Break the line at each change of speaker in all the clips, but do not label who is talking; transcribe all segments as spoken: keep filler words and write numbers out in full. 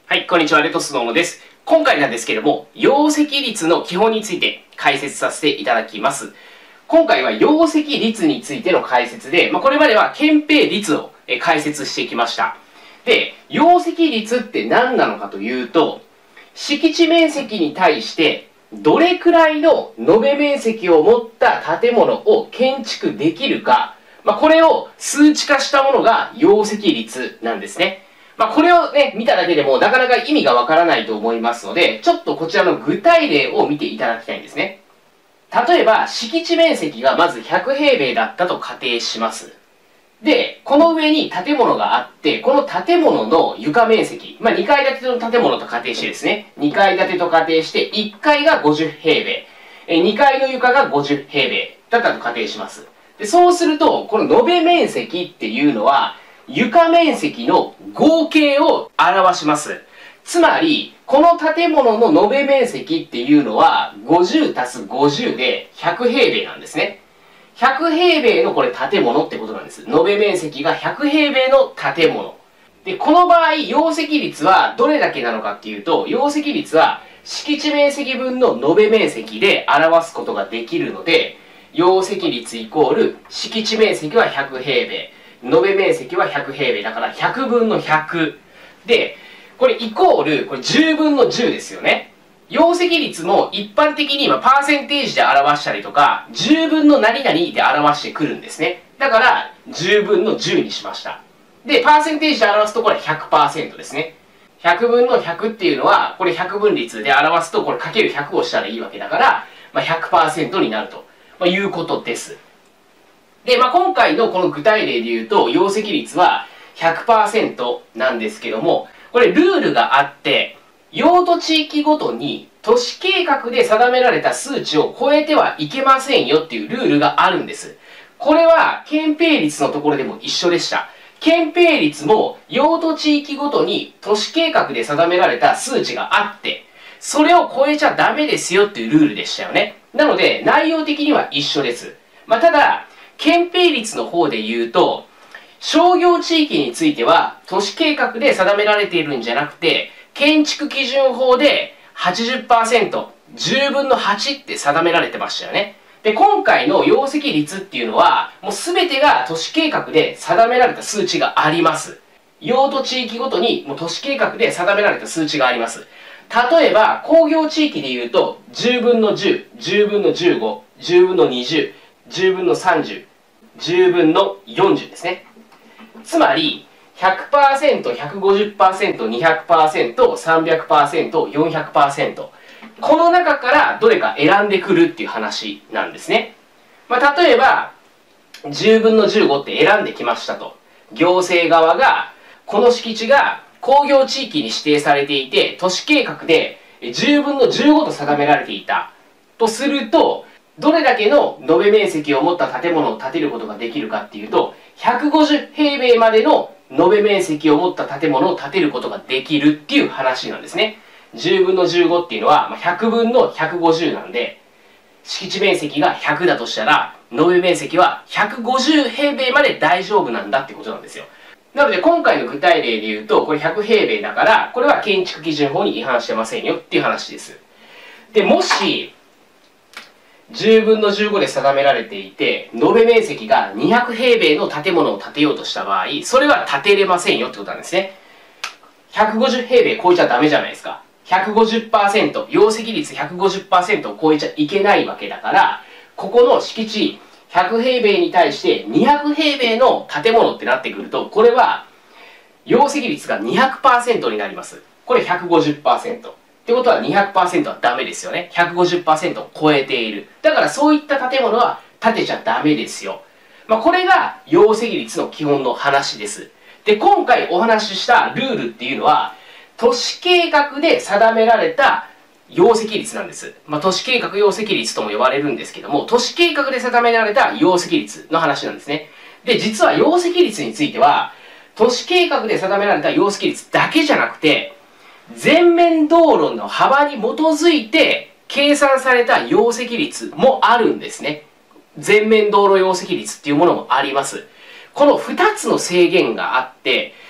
はい、こんにちは、レトスノーノです。今回なんですけれども、容積率の基本について解説させていただきます。今回は容積率についての解説で、まあ、これまでは憲兵率を解説してきました。で、容積率って何なのかというと、敷地面積に対してどれくらいの延べ面積を持った建物を建築できるか、まあ、これを数値化したものが容積率なんですね。まあ、これをね、見ただけでもなかなか意味がわからないと思いますので、ちょっとこちらの具体例を見ていただきたいんですね。例えば、敷地面積がまずひゃくへいべいだったと仮定します。で、この上に建物があって、この建物の床面積、まあ、にかい建ての建物と仮定してですね、にかい建てと仮定して、いっかいがごじゅうへいべい、にかいの床がごじゅうへいべいだったと仮定します。で、そうすると、この延べ面積っていうのは、床面積の合計を表します。つまり、この建物の延べ面積っていうのは、ごじゅうたすごじゅうでひゃくへいべいなんですね。ひゃくへいべいのこれ建物ってことなんです。延べ面積がひゃくへいべいの建物。で、この場合、容積率はどれだけなのかっていうと、容積率は敷地面積分の延べ面積で表すことができるので、容積率イコール敷地面積はひゃくへいべい。延べ面積はひゃくへいべいだからひゃくぶんのひゃくで、これイコールこれじゅうぶんのじゅうですよね。容積率も一般的に今パーセンテージで表したりとかじゅうぶんの何々で表してくるんですね。だからじゅうぶんのじゅうにしました。で、パーセンテージで表すとこれ ひゃくパーセント ですね。ひゃくぶんのひゃくっていうのはこれひゃくぶん率で表すとこれかけるひゃくをしたらいいわけだから、まあ、ひゃくパーセント になるということです。で、まあ、今回のこの具体例で言うと、容積率は ひゃくパーセント なんですけども、これルールがあって、用途地域ごとに都市計画で定められた数値を超えてはいけませんよっていうルールがあるんです。これは憲兵率のところでも一緒でした。憲兵率も用途地域ごとに都市計画で定められた数値があって、それを超えちゃダメですよっていうルールでしたよね。なので、内容的には一緒です。まあ、ただ、憲兵率の方で言うと、商業地域については都市計画で定められているんじゃなくて、建築基準法で はちじゅっパーセント、じゅうぶんのはちって定められてましたよね。で、今回の容積率っていうのは、もう全てが都市計画で定められた数値があります。用途地域ごとにもう都市計画で定められた数値があります。例えば、工業地域で言うと、じゅうぶんのじゅう、じゅうぶんのじゅうご、じゅうぶんのにじゅう、じゅうぶんのさんじゅう、じゅうぶんのよんじゅうですね。つまり、ひゃくパーセント、ひゃくごじゅっパーセント、にひゃくパーセント、さんびゃくパーセント、よんひゃくパーセント。この中からどれか選んでくるっていう話なんですね。まあ、例えば、じゅうぶんのじゅうごって選んできましたと。行政側が、この敷地が工業地域に指定されていて、都市計画でじゅうぶんのじゅうごと定められていた。とすると、どれだけの延べ面積を持った建物を建てることができるかっていうと、ひゃくごじゅうへいべいまでの延べ面積を持った建物を建てることができるっていう話なんですね。じゅうぶんのじゅうごっていうのはひゃくぶんのひゃくごじゅうなんで、敷地面積がひゃくだとしたら、延べ面積はひゃくごじゅうへいべいまで大丈夫なんだってことなんですよ。なので今回の具体例で言うと、これひゃくへいべいだから、これは建築基準法に違反してませんよっていう話です。で、もし、じゅうぶんのじゅうごで定められていて、延べ面積がにひゃくへいべいの建物を建てようとした場合、それは建てれませんよってことなんですね。ひゃくごじゅうへいべい超えちゃダメじゃないですか。ひゃくごじゅっパーセント、容積率 ひゃくごじゅっパーセント を超えちゃいけないわけだから、ここの敷地ひゃくへいべいに対してにひゃくへいべいの建物ってなってくると、これは容積率が にひゃくパーセント になります。これ ひゃくごじゅっパーセント。ってことは にひゃくパーセント はダメですよね。ひゃくごじゅっパーセント を超えている。だからそういった建物は建てちゃダメですよ。まあ、これが容積率の基本の話です。で、今回お話ししたルールっていうのは、都市計画で定められた容積率なんです。まあ、都市計画容積率とも呼ばれるんですけども、都市計画で定められた容積率の話なんですね。で、実は容積率については、都市計画で定められた容積率だけじゃなくて、全面道路の幅に基づいて計算された容積率もあるんですね。全面道路容積率っていうものもあります。このふたつの制限があって、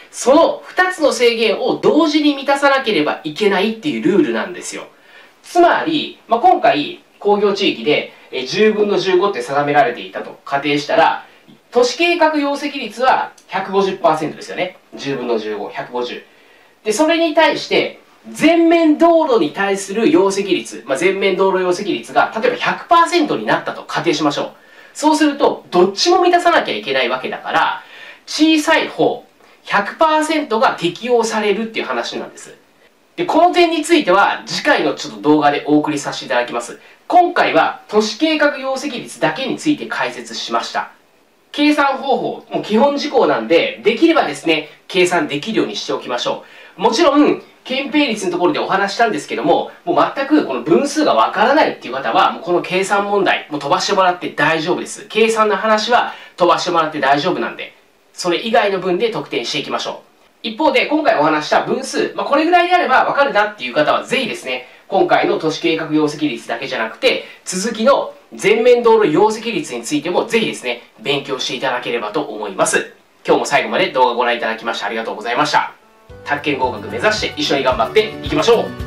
そのふたつの制限を同時に満たさなければいけないっていうルールなんですよ。つまり、まあ、今回工業地域でじゅうぶんのじゅうごって定められていたと仮定したら、都市計画容積率は ひゃくごじゅっパーセント ですよね。じゅうぶんのじゅうご、ひゃくごじゅう。で、それに対して、全面道路に対する容積率、まあ、全面道路容積率が例えば ひゃくパーセント になったと仮定しましょう。そうすると、どっちも満たさなきゃいけないわけだから、小さい方、ひゃくパーセント が適用されるっていう話なんです。で、この点については、次回のちょっと動画でお送りさせていただきます。今回は、都市計画容積率だけについて解説しました。計算方法、もう基本事項なんで、できればですね、計算できるようにしておきましょう。もちろん、憲兵率のところでお話したんですけども、もう全くこの分数がわからないっていう方は、もうこの計算問題、もう飛ばしてもらって大丈夫です。計算の話は飛ばしてもらって大丈夫なんで、それ以外の分で得点していきましょう。一方で、今回お話した分数、まあ、これぐらいであればわかるなっていう方は、ぜひですね、今回の都市計画容積率だけじゃなくて、続きの全面道路容積率についてもぜひですね、勉強していただければと思います。今日も最後まで動画をご覧いただきましてありがとうございました。宅建合格目指して一緒に頑張っていきましょう。